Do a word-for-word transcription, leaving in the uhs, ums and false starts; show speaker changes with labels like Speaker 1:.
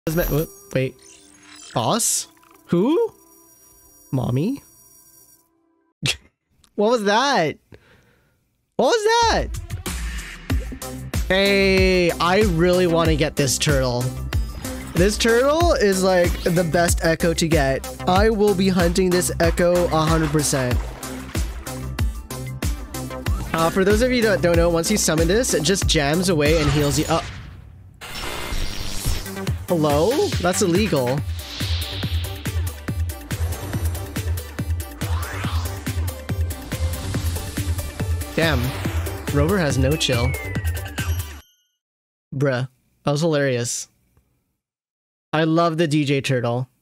Speaker 1: Wait. Boss? Who? Mommy? What was that? What was that? Hey, I really want to get this turtle. This turtle is like the best echo to get. I will be hunting this echo one hundred percent. Uh, for those of you that don't know, once you summon this, it just jams away and heals you up. Hello? That's illegal. Damn. Rover has no chill. Bruh. That was hilarious. I love the D J turtle.